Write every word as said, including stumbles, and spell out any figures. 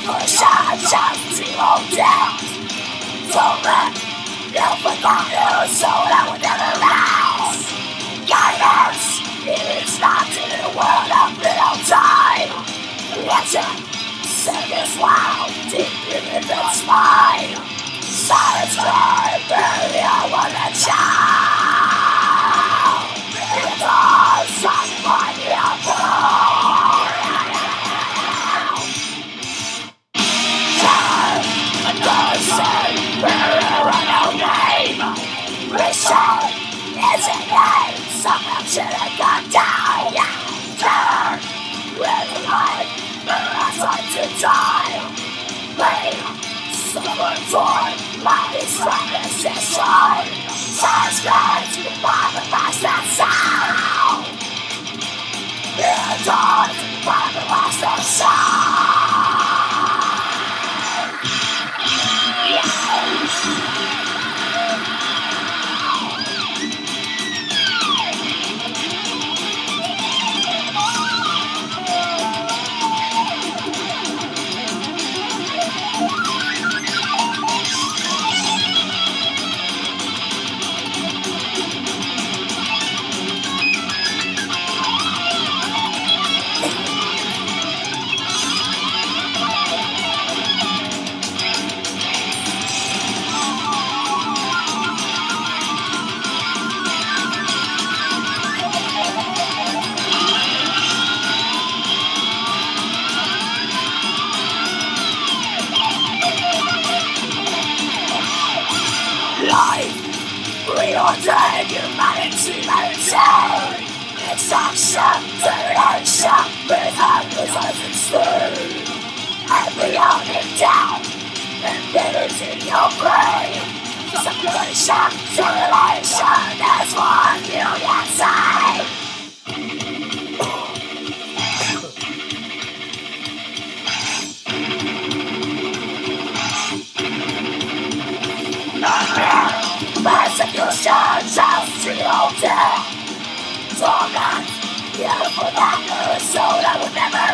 shot, shot, zero death. Don't let you forget your soul that will never rise. Guidance, it's not in the world of real time. Legend, seconds loud, deep in the spine. Silence time, bury I wanna child. It's all sun by the apple. Time, a person, we're on our name. Wishing, it's a name. Someone should have gone down. Turn, we're the light, we're outside to die. Wait, someone torn, life is from the session. Silence grinds, by the past that sound. We're done, by the last of sound. Life, reordain humanity, maintain extraction, generation, without results in speed. And beyond it down, embedded in your brain. Separation, simulation, that's one million side. Persecution shall seal death. Torment, you forgot your soul that will never